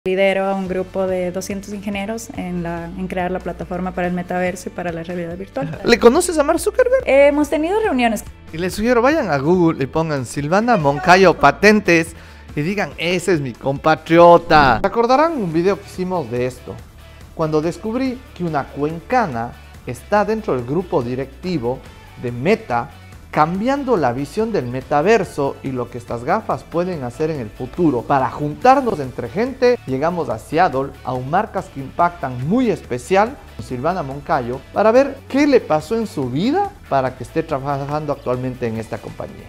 Lidero a un grupo de 200 ingenieros en crear la plataforma para el metaverso y para la realidad virtual. ¿Le conoces a Mark Zuckerberg? Hemos tenido reuniones. Y les sugiero, vayan a Google y pongan Silvana Moncayo Patentes y digan, ese es mi compatriota. ¿Recordarán un video que hicimos de esto? Cuando descubrí que una cuencana está dentro del grupo directivo de Meta, cambiando la visión del metaverso y lo que estas gafas pueden hacer en el futuro. Para juntarnos entre gente, llegamos a Seattle, a un Marcas que Impactan muy especial, con Silvana Moncayo, para ver qué le pasó en su vida para que esté trabajando actualmente en esta compañía.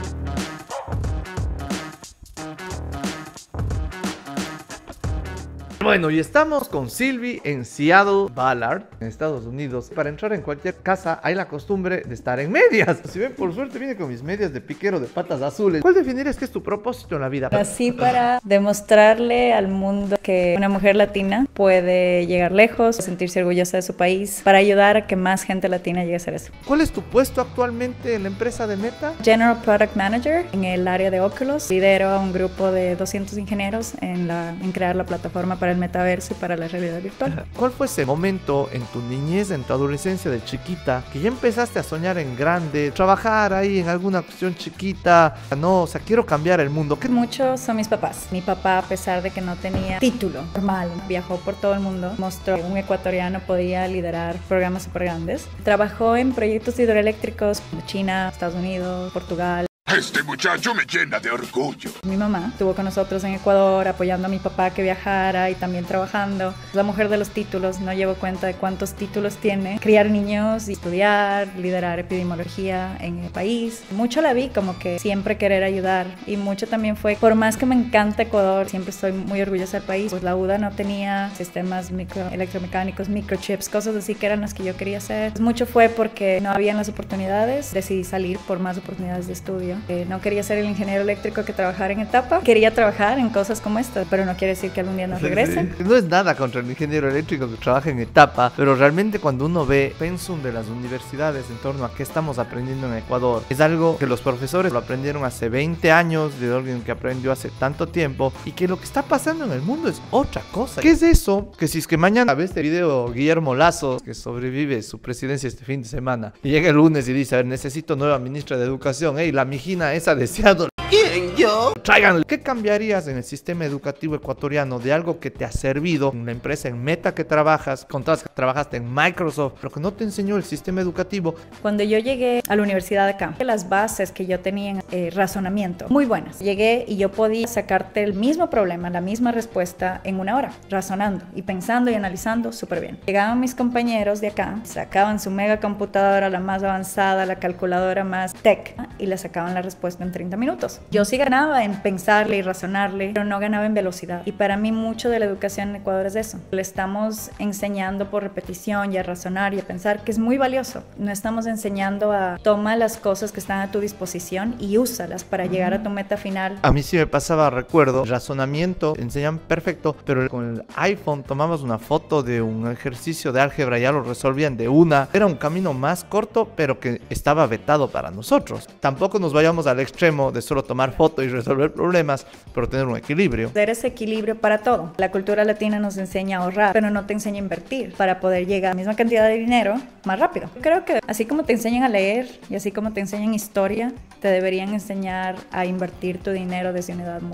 Bueno, y estamos con Silvi en Seattle, Ballard, en Estados Unidos. Para entrar en cualquier casa hay la costumbre de estar en medias. Si ven, por suerte vine con mis medias de piquero de patas azules. ¿Cuál definirías que es tu propósito en la vida? Así para demostrarle al mundo que una mujer latina puede llegar lejos, sentirse orgullosa de su país, para ayudar a que más gente latina llegue a hacer eso. ¿Cuál es tu puesto actualmente en la empresa de Meta? General Product Manager en el área de Oculus. Lidero a un grupo de 200 ingenieros en crear la plataforma para el metaverso y para la realidad virtual. ¿Cuál fue ese momento en tu niñez, en tu adolescencia de chiquita, que ya empezaste a soñar en grande, trabajar ahí en alguna cuestión chiquita? No, o sea, quiero cambiar el mundo. Muchos son mis papás. Mi papá, a pesar de que no tenía título formal, viajó por todo el mundo, mostró que un ecuatoriano podía liderar programas súper grandes. Trabajó en proyectos hidroeléctricos en China, Estados Unidos, Portugal. Este muchacho me llena de orgullo. Mi mamá estuvo con nosotros en Ecuador apoyando a mi papá que viajara y también trabajando. La mujer de los títulos, no llevo cuenta de cuántos títulos tiene. Criar niños, estudiar, liderar epidemiología en el país. Mucho la vi como que siempre querer ayudar y mucho también fue, por más que me encanta Ecuador, siempre estoy muy orgullosa del país. Pues la UDA no tenía sistemas electromecánicos, microchips, cosas así que eran las que yo quería hacer. Pues mucho fue porque no habían las oportunidades. Decidí salir por más oportunidades de estudio. No quería ser el ingeniero eléctrico que trabajara en etapa. Quería trabajar en cosas como estas, pero no quiere decir que algún día no regrese. Sí. No es nada contra el ingeniero eléctrico que trabaja en etapa, pero realmente cuando uno ve pensum de las universidades en torno a qué estamos aprendiendo en Ecuador, es algo que los profesores lo aprendieron hace 20 años, de alguien que aprendió hace tanto tiempo, y que lo que está pasando en el mundo es otra cosa. ¿Qué es eso? Que si es que mañana ve este video Guillermo Lazo, que sobrevive su presidencia este fin de semana, y llega el lunes y dice, a ver, necesito nueva ministra de educación, la mijita esa deseado. ¿Quién, yo? Traigan. ¿Qué cambiarías en el sistema educativo ecuatoriano de algo que te ha servido en la empresa en Meta que trabajas, trabajaste en Microsoft, pero que no te enseñó el sistema educativo? Cuando yo llegué a la universidad de acá, las bases que yo tenía en razonamiento, muy buenas. Llegué y yo podía sacarte el mismo problema, la misma respuesta en una hora, razonando y pensando y analizando súper bien. Llegaban mis compañeros de acá, sacaban su mega computadora, la más avanzada, la calculadora más tech, y le sacaban la respuesta en 30 minutos. Yo sí ganaba en pensarle y razonarle, pero no ganaba en velocidad. Y para mí mucho de la educación en Ecuador es eso. Le estamos enseñando por repetición y a razonar y a pensar, que es muy valioso. No estamos enseñando a toma las cosas que están a tu disposición y úsalas para llegar a tu meta final. A mí sí me pasaba, recuerdo, razonamiento, enseñan perfecto, pero con el iPhone tomamos una foto de un ejercicio de álgebra y ya lo resolvían de una. Era un camino más corto, pero que estaba vetado para nosotros. Tampoco nos vayamos al extremo de solo tomar foto y resolver problemas, pero tener un equilibrio. Tener ese equilibrio para todo. La cultura latina nos enseña a ahorrar, pero no te enseña a invertir para poder llegar a la misma cantidad de dinero más rápido. Creo que así como te enseñan a leer y así como te enseñan historia, te deberían enseñar a invertir tu dinero desde una edad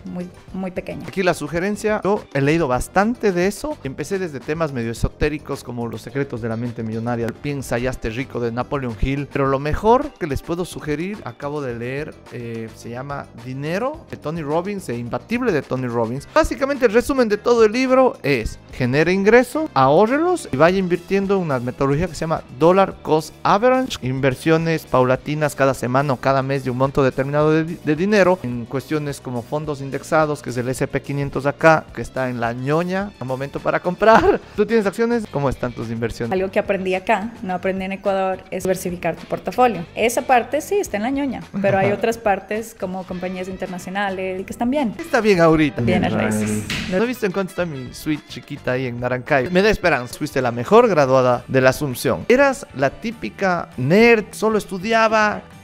muy pequeña. Aquí la sugerencia, yo he leído bastante de eso. Empecé desde temas medio esotéricos como Los secretos de la mente millonaria, Piensa y hazte rico de Napoleon Hill, pero lo mejor que les puedo sugerir, acabo de leer, se llama Dinero de Tony Robbins e Imbatible de Tony Robbins. Básicamente el resumen de todo el libro es: genere ingreso, ahórrelos y vaya invirtiendo en una metodología que se llama Dollar Cost Average, inversiones paulatinas cada semana o cada mes de un monto determinado de dinero en cuestiones como fondos indexados, que es el SP500 acá, que está en la ñoña, al momento para comprar. ¿Tú tienes acciones? ¿Cómo están tus inversiones? Algo que aprendí acá, no aprendí en Ecuador, es diversificar tu portafolio. Esa parte sí está en la ñoña, pero hay otras partes como compañías internacionales y que están bien. Está bien ahorita. Bienes raíces. ¿No he visto en cuánto está mi suite chiquita ahí en Narancayo? Me da esperanza. Fuiste la mejor graduada de la Asunción. ¿Eras la típica nerd, solo estudiaba,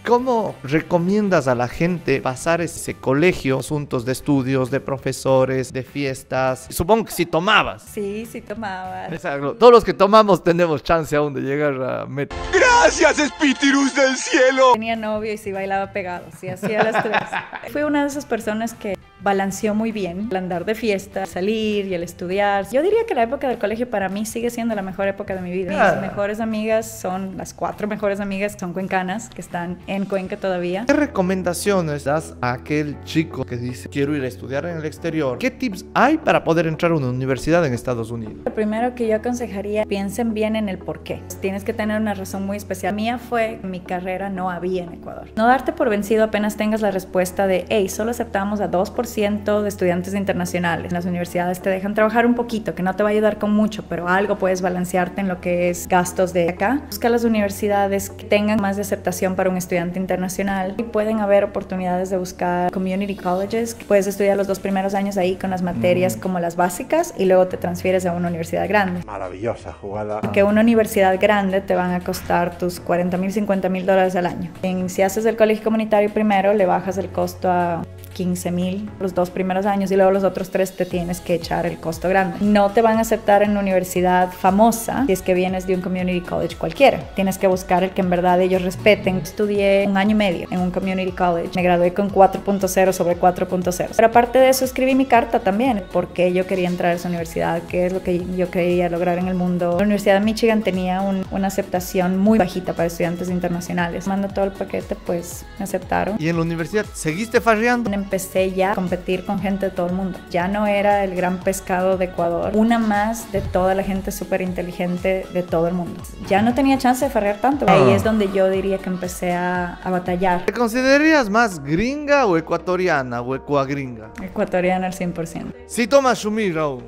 ¿Cómo recomiendas a la gente pasar ese colegio? Asuntos de estudios, de profesores, de fiestas. Supongo que si tomabas. Sí, sí tomaba. Exacto. Todos los que tomamos tenemos chance aún de llegar a meta. ¡Gracias, espíritus del cielo! Tenía novio y sí bailaba pegado, sí hacía las tres. Fui una de esas personas que balanceó muy bien el andar de fiesta, salir y el estudiar. Yo diría que la época del colegio para mí sigue siendo la mejor época de mi vida. Mis mejores amigas son, las 4 mejores amigas son cuencanas, que están en Cuenca todavía. ¿Qué recomendaciones das a aquel chico que dice quiero ir a estudiar en el exterior? ¿Qué tips hay para poder entrar a una universidad en Estados Unidos? Lo primero que yo aconsejaría, piensen bien en el por qué. Tienes que tener una razón muy especial. Mía fue, mi carrera no había en Ecuador. No darte por vencido apenas tengas la respuesta de, hey, solo aceptamos a 2% de estudiantes internacionales. Las universidades te dejan trabajar un poquito, que no te va a ayudar con mucho, pero algo puedes balancearte en lo que es gastos de acá. Busca las universidades que tengan más de aceptación para un estudiante internacional y pueden haber oportunidades de buscar community colleges. Puedes estudiar los 2 primeros años ahí con las materias como las básicas y luego te transfieres a una universidad grande. Maravillosa jugada. Que una universidad grande te van a costar tus $40,000, $50,000 al año. Si haces el colegio comunitario primero, le bajas el costo a $15,000 los 2 primeros años y luego los otros 3 te tienes que echar el costo grande. No te van a aceptar en una universidad famosa si es que vienes de un community college cualquiera. Tienes que buscar el que en verdad ellos respeten. Estudié 1 año y medio en un community college. Me gradué con 4.0 sobre 4.0. Pero aparte de eso escribí mi carta también porque yo quería entrar a esa universidad, qué es lo que yo quería lograr en el mundo. La Universidad de Michigan tenía una aceptación muy bajita para estudiantes internacionales. Mando todo el paquete, pues me aceptaron. ¿Y en la universidad seguiste farreando? Empecé ya a competir con gente de todo el mundo. Ya no era el gran pescado de Ecuador, una más de toda la gente súper inteligente de todo el mundo. Ya no tenía chance de farrear tanto. Ahí es donde yo diría que empecé a batallar. ¿Te considerarías más gringa o ecuatoriana o ecuagringa? Ecuatoriana al 100%. Sí tomas Shumi, Raúl.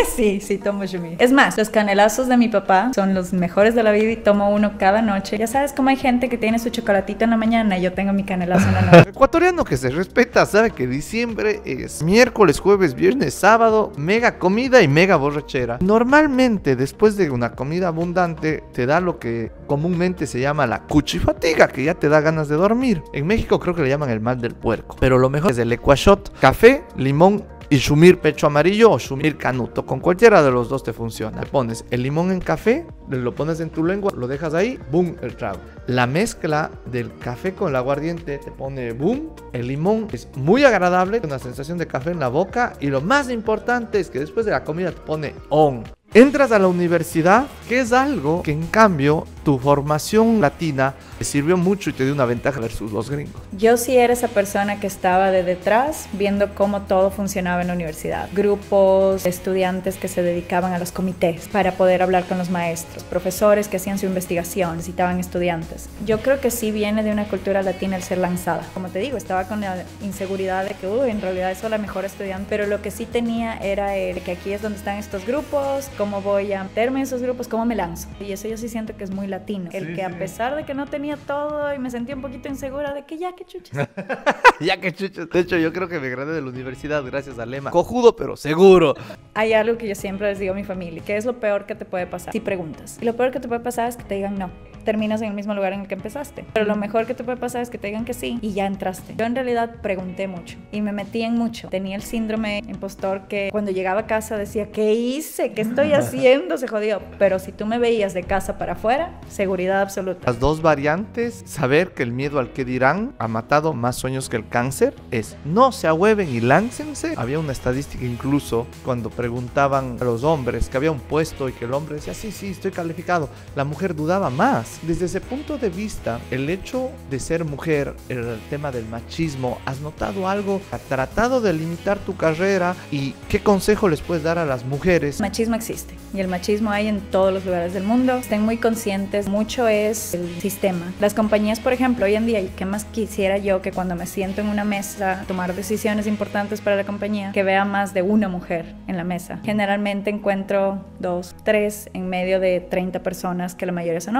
Sí tomo Shumi. Es más, los canelazos de mi papá son los mejores de la vida y tomo uno cada noche. Ya sabes cómo hay gente que tiene su chocolatito en la mañana y yo tengo mi canelazo en la noche. Ecuatoriano que se respeta sabe que diciembre es miércoles, jueves, viernes, sábado, mega comida y mega borrachera. Normalmente después de una comida abundante te da lo que comúnmente se llama la cuchifatiga, que ya te da ganas de dormir. En México creo que le llaman el mal del puerco, pero lo mejor es el ecuashot, café, limón y shumir pecho amarillo o shumir canuto. Con cualquiera de los dos te funciona. Le pones el limón en café, lo pones en tu lengua, lo dejas ahí, boom, el trago. La mezcla del café con el aguardiente te pone boom, el limón es muy agradable, una sensación de café en la boca y lo más importante es que después de la comida te pone on. Entras a la universidad, que es algo que en cambio tu formación latina te sirvió mucho y te dio una ventaja versus los gringos. Yo sí era esa persona que estaba de detrás viendo cómo todo funcionaba en la universidad. Grupos, estudiantes que se dedicaban a los comités para poder hablar con los maestros, profesores que hacían su investigación, necesitaban estudiantes. Yo creo que sí viene de una cultura latina el ser lanzada. Como te digo, estaba con la inseguridad de que en realidad soy la mejor estudiante, pero lo que sí tenía era el que aquí es donde están estos grupos, cómo voy a meterme en esos grupos, cómo me lanzo. Y eso yo sí siento que es muy latino. El que a pesar de que no tenía todo y me sentía un poquito insegura de que ya que chuches. Ya que chuches. De hecho, yo creo que me gradué de la universidad gracias al lema cojudo pero seguro. Hay algo que yo siempre les digo a mi familia, que es lo peor que te puede pasar si preguntas. Y lo peor que te puede pasar es que te digan no. Terminas en el mismo lugar en el que empezaste. Pero lo mejor que te puede pasar es que te digan que sí y ya entraste. Yo en realidad pregunté mucho y me metí en mucho. Tenía el síndrome impostor que cuando llegaba a casa decía, ¿qué hice? ¿Qué estoy haciendo? Se jodió. Pero si tú me veías de casa para afuera, seguridad absoluta. Las dos variantes, saber que el miedo al que dirán ha matado más sueños que el cáncer, es no se ahueven y láncense. Había una estadística incluso cuando preguntaban a los hombres que había un puesto y que el hombre decía, sí, estoy calificado. La mujer dudaba más. Desde ese punto de vista, el hecho de ser mujer, el tema del machismo, ¿has notado algo? ¿Has tratado de limitar tu carrera? ¿Y qué consejo les puedes dar a las mujeres? Machismo existe y el machismo hay en todos los lugares del mundo. Estén muy conscientes, mucho es el sistema. Las compañías, por ejemplo, hoy en día, ¿y qué más quisiera yo que cuando me siento en una mesa a tomar decisiones importantes para la compañía, que vea más de una mujer en la mesa? Generalmente encuentro 2, 3 en medio de 30 personas que la mayoría son hombres.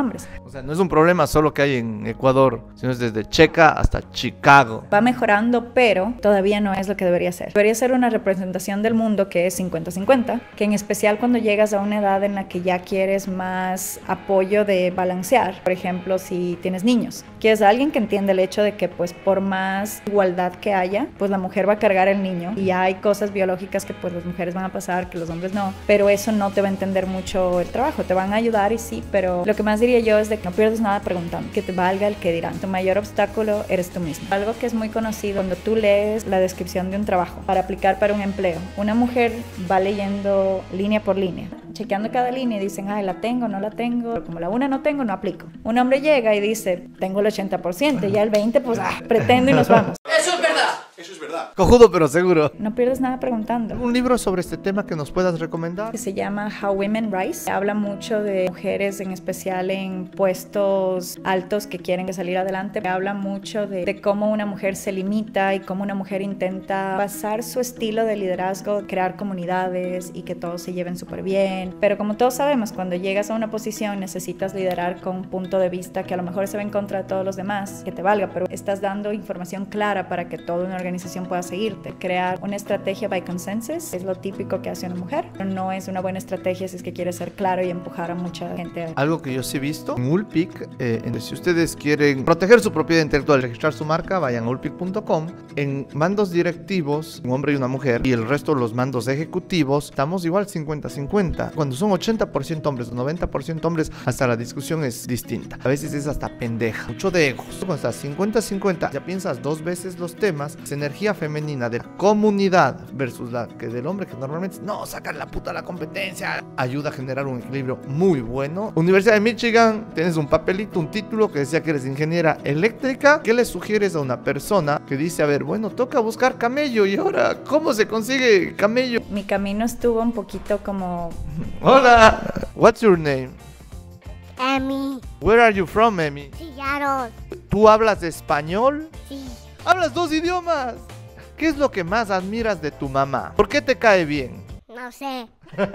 O sea, no es un problema solo que hay en Ecuador, sino es desde Checa hasta Chicago. Va mejorando, pero todavía no es lo que debería ser. Debería ser una representación del mundo que es 50-50, que en especial cuando llegas a una edad en la que ya quieres más apoyo de balancear. Por ejemplo, si tienes niños, quieres a alguien que entienda el hecho de que pues por más igualdad que haya, pues la mujer va a cargar el niño y hay cosas biológicas que pues las mujeres van a pasar, que los hombres no, pero eso no te va a entender mucho el trabajo, te van a ayudar y sí, pero lo que más diría yo es de que no pierdes nada preguntando, que te valga el que dirán. Tu mayor obstáculo eres tú mismo. Algo que es muy conocido cuando tú lees la descripción de un trabajo para aplicar para un empleo, una mujer va leyendo línea por línea, chequeando cada línea y dicen, ay, la tengo, no la tengo, pero como la una no tengo, no aplico. Un hombre llega y dice, tengo el 80%, ya el 20%, pues pretendo y nos vamos. Eso es verdad. Eso es verdad. Cojudo pero seguro. No pierdes nada preguntando. ¿Un libro sobre este tema que nos puedas recomendar? Que se llama How Women Rise. Habla mucho de mujeres, en especial en puestos altos que quieren salir adelante. Habla mucho de cómo una mujer se limita y cómo una mujer intenta basar su estilo de liderazgo, crear comunidades y que todos se lleven súper bien. Pero como todos sabemos, cuando llegas a una posición necesitas liderar con un punto de vista que a lo mejor se va en contra de todos los demás, que te valga, pero estás dando información clara para que toda una organización pueda seguirte. Crear una estrategia by consensus es lo típico que hace una mujer, pero no es una buena estrategia si es que quieres ser claro y empujar a mucha gente. Algo que yo sí he visto en Ulpic, si ustedes quieren proteger su propiedad intelectual, registrar su marca, vayan a ulpic.com. En mandos directivos, un hombre y una mujer, y el resto los mandos ejecutivos, estamos igual 50-50. Cuando son 80% hombres o 90% hombres, hasta la discusión es distinta. A veces es hasta pendeja, mucho de egos. Cuando estás 50-50, ya piensas dos veces los temas. Es energía femenina de la comunidad versus la que del hombre, que normalmente no, sacar la puta la competencia. Ayuda a generar un equilibrio muy bueno. Universidad de Michigan, tienes un papelito, un título que decía que eres ingeniera eléctrica. ¿Qué le sugieres a una persona que dice, a ver, bueno, toca buscar camello y ahora, ¿cómo se consigue camello? Mi camino estuvo un poquito como... Hola, what's your name? Emi. Where are you from, Emi? Seattle. ¿Tú hablas español? Sí. ¡Hablas dos idiomas! ¿Qué es lo que más admiras de tu mamá? ¿Por qué te cae bien? No sé.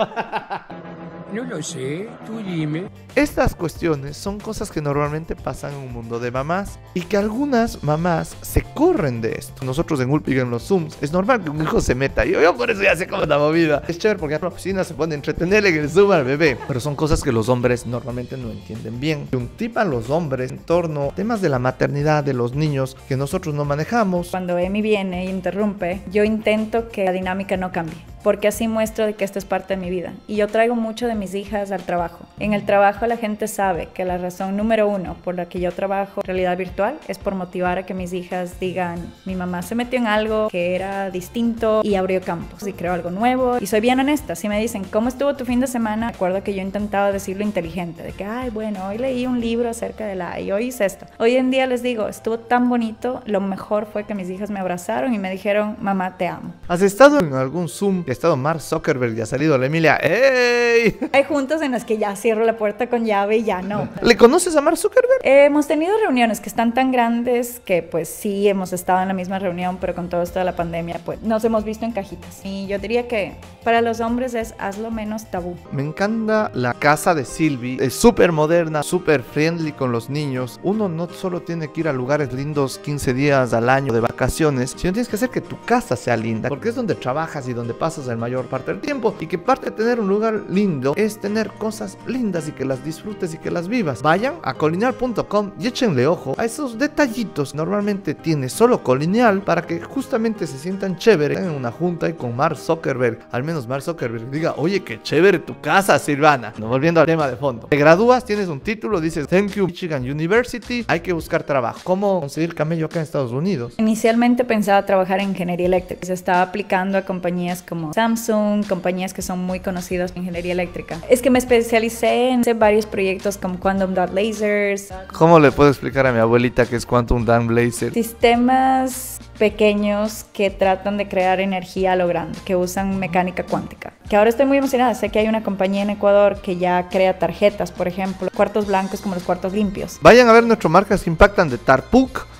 No lo sé, tú dime. Estas cuestiones son cosas que normalmente pasan en un mundo de mamás y que algunas mamás se corren de esto. Nosotros en Ulpic, en los Zooms, es normal que un hijo se meta. Yo por eso ya sé cómo es la movida. Es chévere porque en la oficina se pone a entretenerle en el Zoom al bebé. Pero son cosas que los hombres normalmente no entienden bien. Un tip a los hombres en torno a temas de la maternidad de los niños que nosotros no manejamos. Cuando Emi viene e interrumpe, yo intento que la dinámica no cambie, porque así muestro de que esto es parte de mi vida. Y yo traigo mucho de mis hijas al trabajo. En el trabajo la gente sabe que la razón número uno por la que yo trabajo en realidad virtual es por motivar a que mis hijas digan, mi mamá se metió en algo que era distinto y abrió campos y creó algo nuevo. Y soy bien honesta. Si me dicen, ¿cómo estuvo tu fin de semana? Recuerdo que yo intentaba decirlo inteligente, de que, ay, bueno, hoy leí un libro acerca de y hoy hice esto. Hoy en día les digo, estuvo tan bonito, lo mejor fue que mis hijas me abrazaron y me dijeron, mamá, te amo. ¿Has estado en algún Zoom? Ha estado Mark Zuckerberg y ha salido la Emilia. ¡Ey! Hay juntos en las que ya cierro la puerta con llave y ya no. ¿Le conoces a Mark Zuckerberg? Hemos tenido reuniones que están tan grandes que pues sí hemos estado en la misma reunión, pero con todo esto de la pandemia pues nos hemos visto en cajitas. Y yo diría que para los hombres es hazlo menos tabú. Me encanta la casa de Sylvie. Es súper moderna, súper friendly con los niños. Uno no solo tiene que ir a lugares lindos 15 días al año de vacaciones, sino tienes que hacer que tu casa sea linda, porque es donde trabajas y donde pasas la mayor parte del tiempo. Y que parte de tener un lugar lindo es tener cosas lindas y que las disfrutes y que las vivas. Vayan a colineal.com y échenle ojo a esos detallitos. Normalmente tiene solo Colineal para que justamente se sientan chévere en una junta y con Mark Zuckerberg. Al menos Mark Zuckerberg diga, oye, qué chévere tu casa, Silvana. No, volviendo al tema de fondo. Te gradúas, tienes un título, dices, thank you Michigan University. Hay que buscar trabajo. ¿Cómo conseguir camello acá en Estados Unidos? Inicialmente pensaba trabajar en ingeniería eléctrica. Se estaba aplicando a compañías como Samsung, compañías que son muy conocidas en ingeniería eléctrica. Es que me especialicé en hacer varios proyectos como Quantum Dot Lasers. ¿Cómo le puedo explicar a mi abuelita qué es Quantum Dot Laser? Sistemas pequeños que tratan de crear energía a lo grande, que usan mecánica cuántica. Que ahora estoy muy emocionada. Sé que hay una compañía en Ecuador que ya crea tarjetas, por ejemplo, cuartos blancos como los cuartos limpios. Vayan a ver nuestras marcas que impactan de Tarpuk.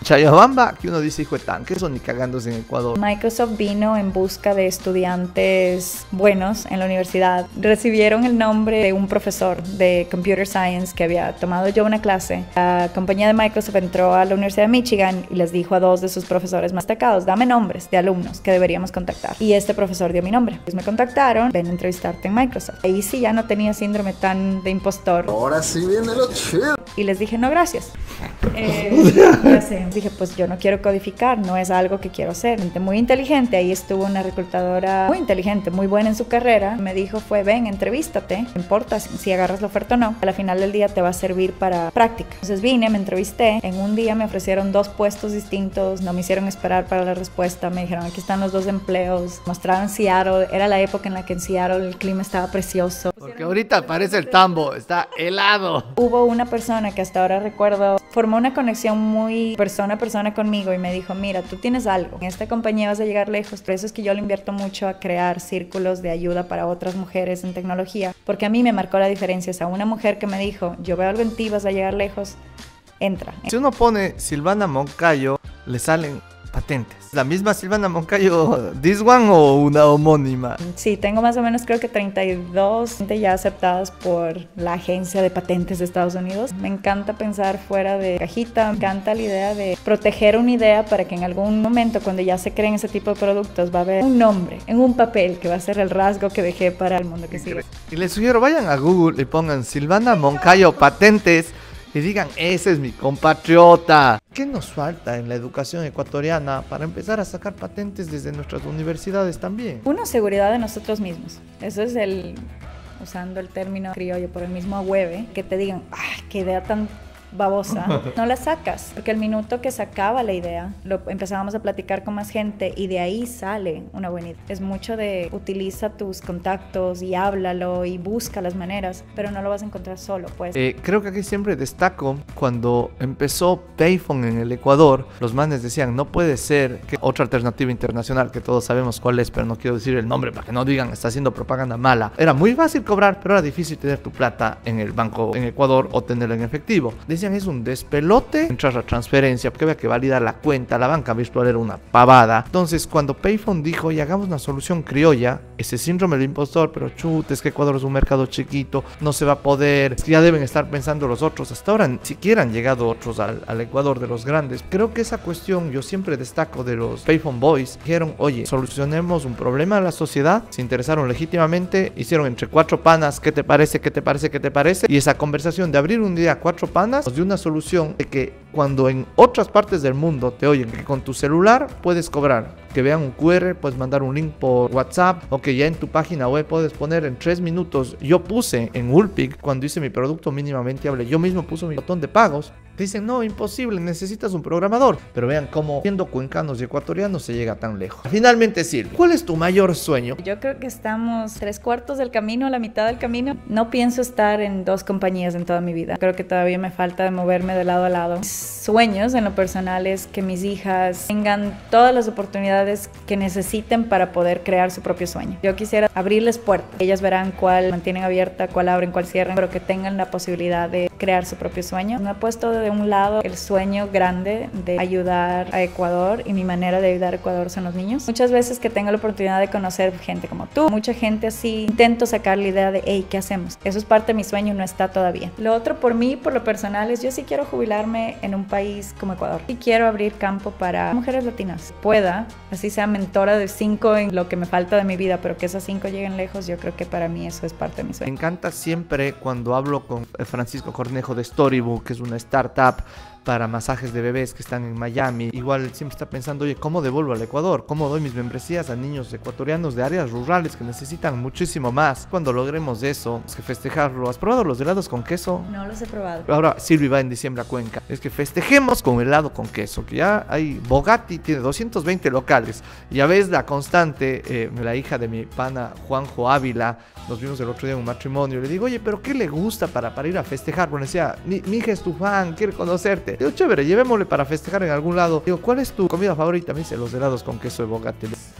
Chayabamba, que uno dice, hijo de tanque, eso ni cagándose en Ecuador. Microsoft vino en busca de estudiantes buenos en la universidad. Recibieron el nombre de un profesor de Computer Science que había tomado yo una clase. La compañía de Microsoft entró a la Universidad de Michigan y les dijo a 2 de sus profesores más destacados, dame nombres de alumnos que deberíamos contactar. Y este profesor dio mi nombre. Pues me contactaron, ven a entrevistarte en Microsoft. Ahí sí ya no tenía síndrome tan de impostor. Ahora sí viene lo chido. Y les dije, no, gracias. Ya sé. Dije, pues yo no quiero codificar, no es algo que quiero hacer. Gente muy inteligente, ahí estuvo una reclutadora muy inteligente, muy buena en su carrera. Me dijo, ven, entrevístate. No importa si agarras la oferta o no. A la final del día te va a servir para práctica. Entonces vine, me entrevisté. En un día me ofrecieron 2 puestos distintos. No me hicieron esperar para la respuesta. Me dijeron, aquí están los 2 empleos. Mostraron Seattle. Era la época en la que en Seattle el clima estaba precioso. Porque ahorita parece el tambo, está helado. Hubo una persona que hasta ahora recuerdo, formó una conexión muy persona a persona conmigo y me dijo, mira, tú tienes algo, en esta compañía vas a llegar lejos. Por eso es que yo le invierto mucho a crear círculos de ayuda para otras mujeres en tecnología, porque a mí me marcó la diferencia. O sea, una mujer que me dijo, yo veo algo en ti, vas a llegar lejos, entra. Si uno pone Silvana Moncayo, le salen patentes. ¿La misma Silvana Moncayo, this one o una homónima? Sí, tengo más o menos creo que 32 ya aceptadas por la agencia de patentes de Estados Unidos. Me encanta pensar fuera de cajita, me encanta la idea de proteger una idea para que en algún momento cuando ya se creen ese tipo de productos va a haber un nombre en un papel que va a ser el rasgo que dejé para el mundo que sigue. Y les sugiero, vayan a Google y pongan Silvana Moncayo patentes y digan, ese es mi compatriota. ¿Qué nos falta en la educación ecuatoriana para empezar a sacar patentes desde nuestras universidades también? Una, seguridad de nosotros mismos. Eso es usando el término criollo por el mismo hueve, que te digan, qué idea tan babosa, no la sacas, porque el minuto que sacaba la idea, empezábamos a platicar con más gente y de ahí sale una buena idea. Es mucho de utiliza tus contactos y háblalo y busca las maneras, pero no lo vas a encontrar solo, pues. Creo que aquí siempre destaco cuando empezó Payphone en el Ecuador, los manes decían, no puede ser que otra alternativa internacional, que todos sabemos cuál es, pero no quiero decir el nombre para que no digan, está haciendo propaganda mala. Era muy fácil cobrar, pero era difícil tener tu plata en el banco en Ecuador o tenerla en efectivo. Es un despelote entrar a transferencia porque había que validar la cuenta, la banca virtual era una pavada. Entonces cuando Payphone dijo y hagamos una solución criolla, ese síndrome del impostor, pero chute, es que Ecuador es un mercado chiquito, no se va a poder, es que ya deben estar pensando los otros. Hasta ahora ni siquiera han llegado otros al Ecuador de los grandes. Creo que esa cuestión yo siempre destaco de los Payphone Boys. Dijeron, oye, solucionemos un problema de la sociedad, se interesaron legítimamente, hicieron entre 4 panas, ¿qué te parece? ¿Qué te parece? ¿Qué te parece? Y esa conversación de abrir un día 4 panas nos dio una solución de que cuando en otras partes del mundo te oyen que con tu celular puedes cobrar, que vean un QR, puedes mandar un link por WhatsApp o que ya en tu página web puedes poner en 3 minutos. Yo puse en Ulpic, cuando hice mi producto mínimamente hable, yo mismo puse mi botón de pagos. Dicen, no, imposible, necesitas un programador. Pero vean cómo siendo cuencanos y ecuatorianos se llega tan lejos. Finalmente, Silvia, ¿cuál es tu mayor sueño? Yo creo que estamos 3/4 del camino, la mitad del camino. No pienso estar en 2 compañías en toda mi vida. Creo que todavía me falta de moverme de lado a lado. Mis sueños en lo personal es que mis hijas tengan todas las oportunidades que necesiten para poder crear su propio sueño. Yo quisiera abrirles puertas. Ellas verán cuál mantienen abierta, cuál abren, cuál cierran, pero que tengan la posibilidad de crear su propio sueño. Me he puesto de un lado el sueño grande de ayudar a Ecuador y mi manera de ayudar a Ecuador son los niños. Muchas veces que tengo la oportunidad de conocer gente como tú, mucha gente así, intento sacar la idea de, hey, ¿qué hacemos? Eso es parte de mi sueño, no está todavía. Lo otro por mí, por lo personal, es yo sí quiero jubilarme en un país como Ecuador. Sí quiero abrir campo para mujeres latinas. Pueda, así sea mentora de 5 en lo que me falta de mi vida, pero que esas 5 lleguen lejos, yo creo que para mí eso es parte de mi sueño. Me encanta siempre cuando hablo con Francisco Cornejo de Storybook, que es una startup para masajes de bebés que están en Miami. Igual siempre está pensando, oye, ¿cómo devuelvo al Ecuador? ¿Cómo doy mis membresías a niños ecuatorianos de áreas rurales que necesitan muchísimo más? Cuando logremos eso, es que festejarlo. ¿Has probado los helados con queso? No los he probado. Ahora Silvi va en diciembre a Cuenca. Es que festejemos con helado con queso, que ya hay, Bogatti tiene 220 locales. Ya ves la constante, la hija de mi pana Juanjo Ávila, nos vimos el otro día en un matrimonio. Le digo, oye, ¿pero qué le gusta para ir a festejar? Bueno, decía, mi hija es tu fan, quiere conocerte. Digo, chévere, llevémosle para festejar en algún lado. Digo, ¿cuál es tu comida favorita? Me dice, los helados con queso de Bogatti.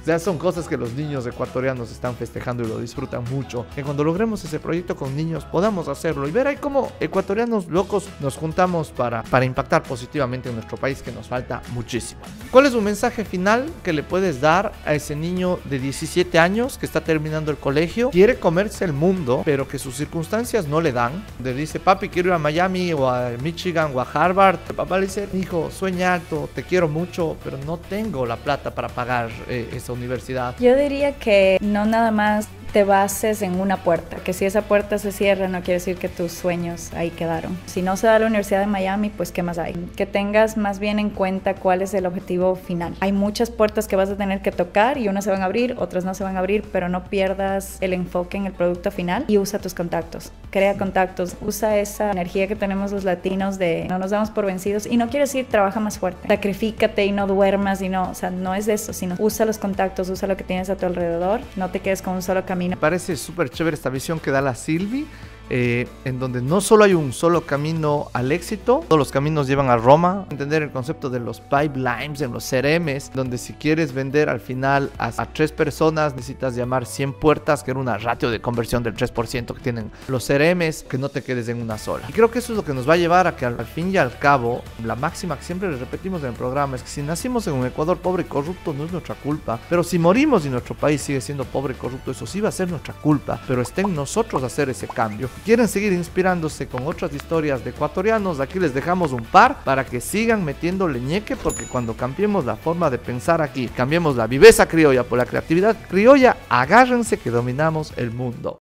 O sea, son cosas que los niños ecuatorianos están festejando y lo disfrutan mucho. Que cuando logremos ese proyecto con niños podamos hacerlo y ver ahí cómo ecuatorianos locos nos juntamos para impactar positivamente en nuestro país, que nos falta muchísimo. ¿Cuál es un mensaje final que le puedes dar a ese niño de 17 años que está terminando el colegio, quiere comerse el mundo, pero que sus circunstancias no le dan? Le dice, papi, quiero ir a Miami o a Michigan o a Harvard. El papá le dice, hijo, sueña alto, te quiero mucho, pero no tengo la plata para pagar esa universidad. Yo diría que no nada más te bases en una puerta, que si esa puerta se cierra no quiere decir que tus sueños ahí quedaron. Si no se da la Universidad de Miami, pues ¿qué más hay? Que tengas más bien en cuenta cuál es el objetivo final. Hay muchas puertas que vas a tener que tocar y unas se van a abrir, otras no se van a abrir, pero no pierdas el enfoque en el producto final y usa tus contactos. Crea contactos, usa esa energía que tenemos los latinos de no nos damos por vencidos, y no quiere decir trabaja más fuerte, sacrifícate y no duermas y no, o sea, no es eso, sino usa los contactos, usa lo que tienes a tu alrededor, no te quedes con un solo camino. Me parece súper chévere esta visión que da la Silvi, en donde no solo hay un solo camino al éxito, todos los caminos llevan a Roma. Entender el concepto de los pipelines en los CRMs, donde si quieres vender al final a 3 personas necesitas llamar 100 puertas, que era una ratio de conversión del 3% que tienen los CRMs, que no te quedes en una sola. Y creo que eso es lo que nos va a llevar a que al fin y al cabo, la máxima que siempre les repetimos en el programa es que si nacimos en un Ecuador pobre y corrupto no es nuestra culpa, pero si morimos y nuestro país sigue siendo pobre y corrupto, eso sí va a ser nuestra culpa, pero está en nosotros hacer ese cambio. Quieren seguir inspirándose con otras historias de ecuatorianos, aquí les dejamos un par para que sigan metiéndole ñeque, porque cuando cambiemos la forma de pensar aquí, cambiemos la viveza criolla por la creatividad criolla, agárrense que dominamos el mundo.